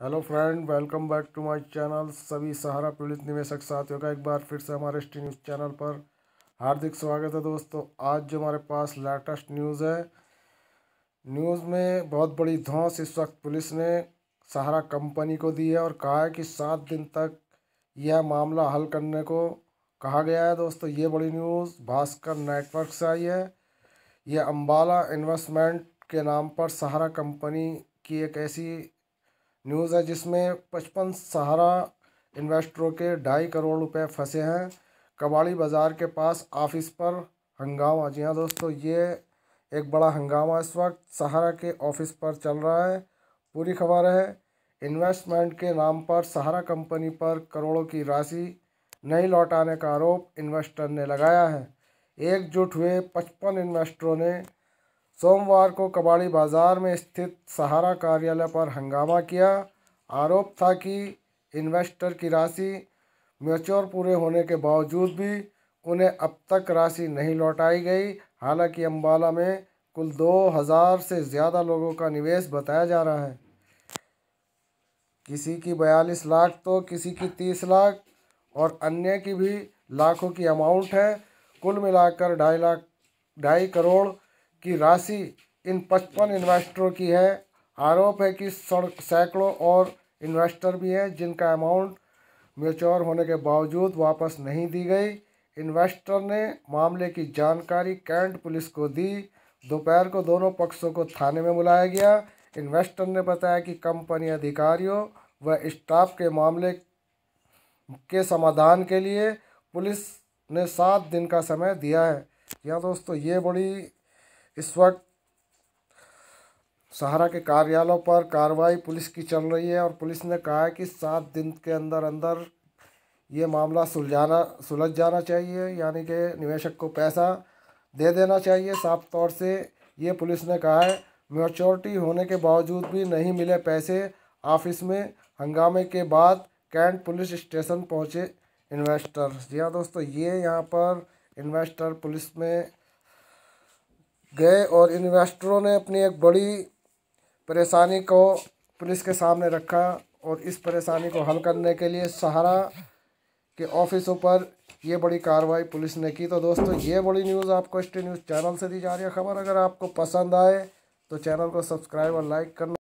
Hello friend, welcome back to my channel. सभी सहारा पीड़ित निवेशक साथियों का एक बार फिर से हमारे ST न्यूज़ चैनल पर हार्दिक स्वागत है। दोस्तों, आज जो हमारे पास लेटेस्ट न्यूज़ है, न्यूज़ में बहुत बड़ी धौंस इस वक्त पुलिस ने सहारा कंपनी को दी है और कहा है कि 7 दिन तक यह मामला हल करने को कहा गया है। दोस्तों, ये बड़ी न्यूज़ भास्कर नेटवर्क से आई है। यह अम्बाला इन्वेस्टमेंट के नाम पर सहारा कंपनी की एक ऐसी न्यूज़ है जिसमें 55 सहारा इन्वेस्टरों के 2.5 करोड़ रुपए फंसे हैं। कबाड़ी बाज़ार के पास ऑफिस पर हंगामा। जी हाँ दोस्तों, ये एक बड़ा हंगामा इस वक्त सहारा के ऑफिस पर चल रहा है। पूरी खबर है। इन्वेस्टमेंट के नाम पर सहारा कंपनी पर करोड़ों की राशि नहीं लौटाने का आरोप इन्वेस्टर ने लगाया है। एकजुट हुए 55 इन्वेस्टरों ने सोमवार को कबाड़ी बाजार में स्थित सहारा कार्यालय पर हंगामा किया। आरोप था कि इन्वेस्टर की राशि मैच्योर पूरे होने के बावजूद भी उन्हें अब तक राशि नहीं लौटाई गई। हालांकि अम्बाला में कुल 2000 से ज़्यादा लोगों का निवेश बताया जा रहा है। किसी की 42 लाख तो किसी की 30 लाख और अन्य की भी लाखों की अमाउंट है। कुल मिलाकर 2.5 करोड़ की राशि इन 55 इन्वेस्टरों की है। आरोप है कि सैकड़ों और इन्वेस्टर भी हैं जिनका अमाउंट मैच्योर होने के बावजूद वापस नहीं दी गई। इन्वेस्टर ने मामले की जानकारी कैंट पुलिस को दी। दोपहर को दोनों पक्षों को थाने में बुलाया गया। इन्वेस्टर ने बताया कि कंपनी अधिकारियों व स्टाफ के मामले के समाधान के लिए पुलिस ने 7 दिन का समय दिया है। यहाँ दोस्तों, ये बड़ी इस वक्त सहारा के कार्यालयों पर कार्रवाई पुलिस की चल रही है और पुलिस ने कहा है कि 7 दिन के अंदर अंदर ये मामला सुलझ जाना चाहिए, यानी कि निवेशक को पैसा दे देना चाहिए। साफ तौर से ये पुलिस ने कहा है। मैच्योरिटी होने के बावजूद भी नहीं मिले पैसे। ऑफिस में हंगामे के बाद कैंट पुलिस स्टेशन पहुंचे इन्वेस्टर। जी हाँ दोस्तों, ये यहाँ पर इन्वेस्टर पुलिस में गए और इन्वेस्टरों ने अपनी एक बड़ी परेशानी को पुलिस के सामने रखा और इस परेशानी को हल करने के लिए सहारा के ऑफिसों पर ये बड़ी कार्रवाई पुलिस ने की। तो दोस्तों, ये बड़ी न्यूज़ आपको ST न्यूज़ चैनल से दी जा रही है खबर। अगर आपको पसंद आए तो चैनल को सब्सक्राइब और लाइक करना।